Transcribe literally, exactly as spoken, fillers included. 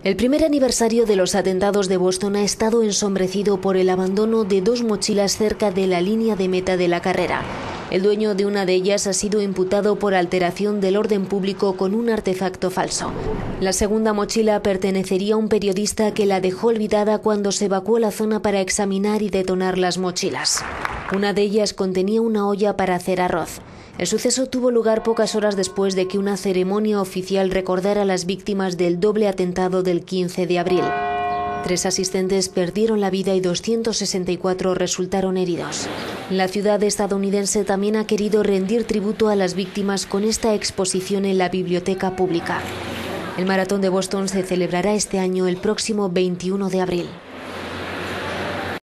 El primer aniversario de los atentados de Boston ha estado ensombrecido por el abandono de dos mochilas cerca de la línea de meta de la carrera. El dueño de una de ellas ha sido imputado por alteración del orden público con un artefacto falso. La segunda mochila pertenecería a un periodista que la dejó olvidada cuando se evacuó la zona para examinar y detonar las mochilas. Una de ellas contenía una olla para hacer arroz. El suceso tuvo lugar pocas horas después de que una ceremonia oficial recordara a las víctimas del doble atentado del quince de abril. Tres asistentes perdieron la vida y doscientos sesenta y cuatro resultaron heridos. La ciudad estadounidense también ha querido rendir tributo a las víctimas con esta exposición en la biblioteca pública. El maratón de Boston se celebrará este año el próximo veintiuno de abril.